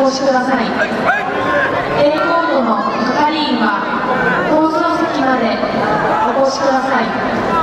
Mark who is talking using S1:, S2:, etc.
S1: お越しください。Aコートの係員はコースの席までお越しください。